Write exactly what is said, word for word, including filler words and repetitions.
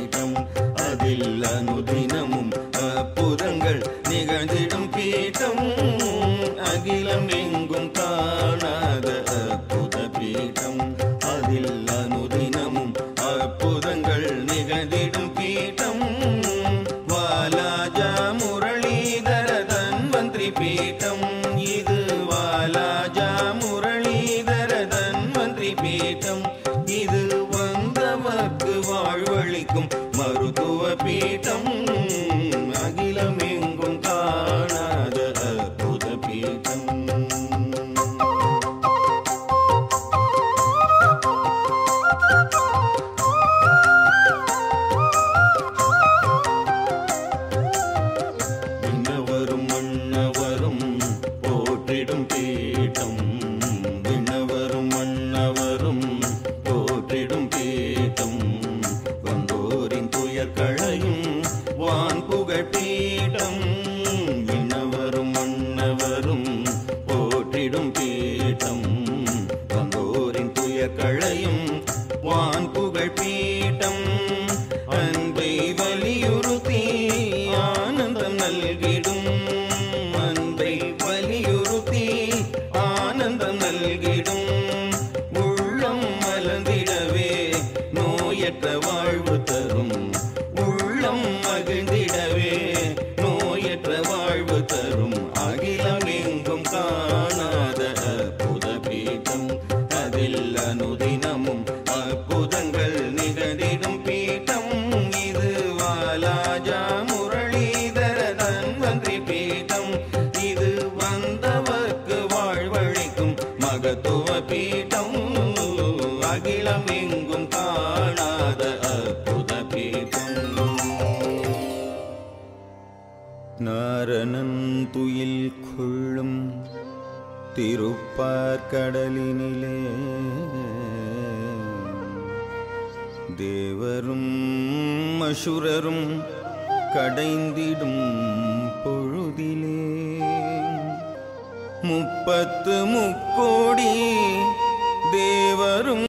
பீடம் அதில் அனுதினமும் அற்புதங்கள் நிகழ்ந்திடும் பீடம் அகிலம் எங்கும் காணாத அற்புத பீடம் அதில் அனுதினமும் அற்புதங்கள் நிகழ்ந்திடும் பீடம் வாலாஜா முரளிதர தன்வந்திரி பீடம் இது வாலாஜா முரளிதர தன்வந்திரி பீடம் இது வந்தவர்க்கு வாழ்வளிக்கும் மருத்துவ பீடம் அகிலம் எங்கும் காணாத அற்புத பீடம் விண்ணவரும் மன்னவரும் போற்றிடும் பீடம் விண்ணவரும் மன்னவரும் போற்றிடும் பீடம் வந்தோரின் துயர்களையும் வான் புகழ் பீடம் விண்ணவரும் மன்னவரும் போற்றிடும் பீடம் வந்தோரின் துயர்களையும் வான் புகழ் பீடம் அன்பை வலியுறுத்தி ஆனந்தம் நல்கிடும் அன்பை வலியுறுத்தி ஆனந்தம் நல்கிடும் உள்ளம் மலர்ந்திடவே நோயற்ற வாழ்வு தரும் உள்ளம் மகிழ்ந்திடவே நோயற்ற வாழ்வு தரும் அகிலம் எங்கும் காணாத அற்புத பீடம் அதில் அனுதினமும் அற்புதங்கள் நிகழ்ந்திடும் பீடம் இது வாலாஜா முரளிதர தன்வந்திரி பீடம் இது வந்தவர்க்கு வாழ்வழிக்கும் மகத்துவ பீடம் அகிலம் எங்கும் காணாத அற்புத பீடம் நாரணன் துயில் கொள்ளும் திருப்பார்கடலினிலே தேவரும் அசுரரும் கடைந்திடும் பொழுதிலே முப்பத்து முக்கோடி தேவரும்